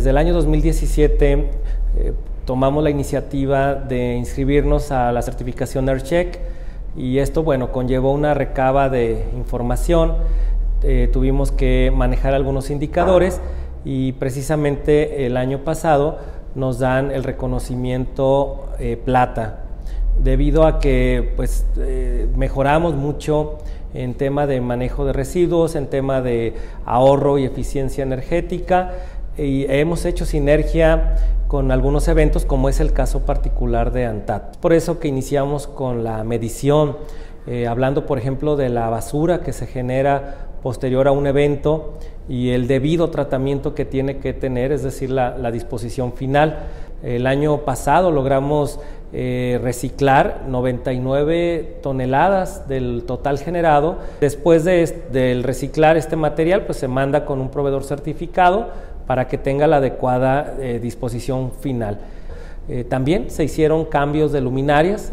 Desde el año 2017 tomamos la iniciativa de inscribirnos a la certificación EarthCheck y esto, bueno, conllevó una recaba de información. Tuvimos que manejar algunos indicadores y precisamente el año pasado nos dan el reconocimiento plata, debido a que pues, mejoramos mucho en tema de manejo de residuos, en tema de ahorro y eficiencia energética, y hemos hecho sinergia con algunos eventos, como es el caso particular de ANTAD. Por eso que iniciamos con la medición, hablando por ejemplo de la basura que se genera posterior a un evento y el debido tratamiento que tiene que tener, es decir, la disposición final. El año pasado logramos reciclar 99 toneladas del total generado. Después del reciclar este material, pues se manda con un proveedor certificado para que tenga la adecuada disposición final. También se hicieron cambios de luminarias,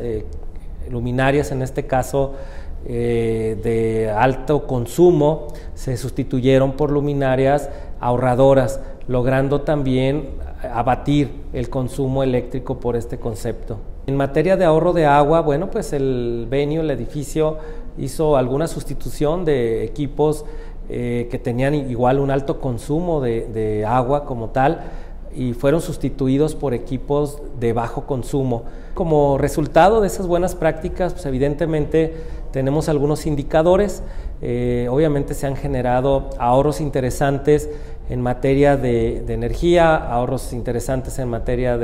en este caso de alto consumo, se sustituyeron por luminarias ahorradoras, logrando también abatir el consumo eléctrico por este concepto. En materia de ahorro de agua, bueno, pues el edificio hizo alguna sustitución de equipos que tenían igual un alto consumo de agua como tal, y fueron sustituidos por equipos de bajo consumo. Como resultado de esas buenas prácticas, pues evidentemente tenemos algunos indicadores. Obviamente se han generado ahorros interesantes en materia de energía, ahorros interesantes en materia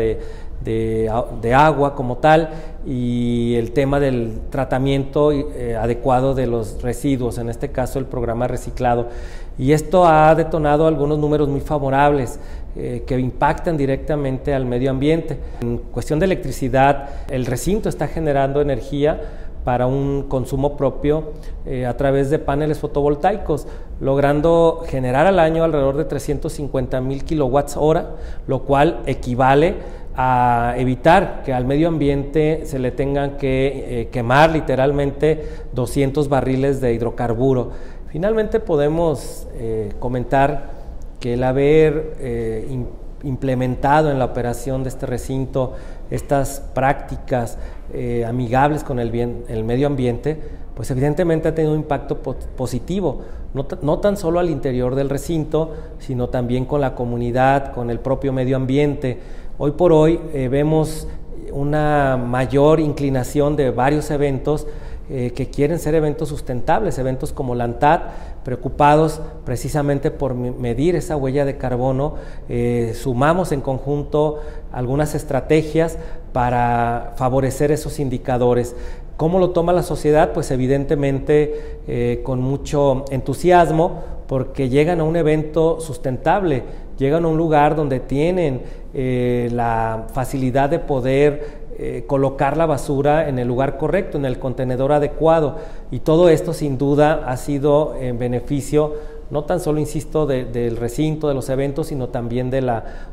de agua como tal, y el tema del tratamiento adecuado de los residuos, en este caso el programa reciclado. Y esto ha detonado algunos números muy favorables que impactan directamente al medio ambiente. En cuestión de electricidad, el recinto está generando energía para un consumo propio a través de paneles fotovoltaicos, logrando generar al año alrededor de 350,000 kilowatts hora, lo cual equivale a evitar que al medio ambiente se le tengan que quemar literalmente 200 barriles de hidrocarburo. Finalmente podemos comentar que el haber implementado en la operación de este recinto estas prácticas amigables con el medio ambiente, pues evidentemente ha tenido un impacto positivo, no tan solo al interior del recinto, sino también con la comunidad, con el propio medio ambiente. Hoy por hoy vemos una mayor inclinación de varios eventos que quieren ser eventos sustentables, eventos como la ANTAD, preocupados precisamente por medir esa huella de carbono. Sumamos en conjunto algunas estrategias para favorecer esos indicadores. ¿Cómo lo toma la sociedad? Pues evidentemente con mucho entusiasmo, porque llegan a un evento sustentable, llegan a un lugar donde tienen la facilidad de poder colocar la basura en el lugar correcto, en el contenedor adecuado, y todo esto sin duda ha sido en beneficio no tan solo, insisto, del recinto, de los eventos, sino también de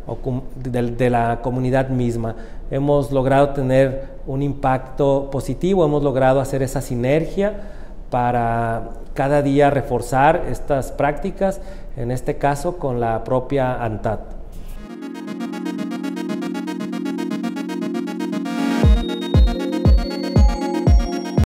la comunidad misma. Hemos logrado tener un impacto positivo, hemos logrado hacer esa sinergia para cada día reforzar estas prácticas, en este caso con la propia ANTAD.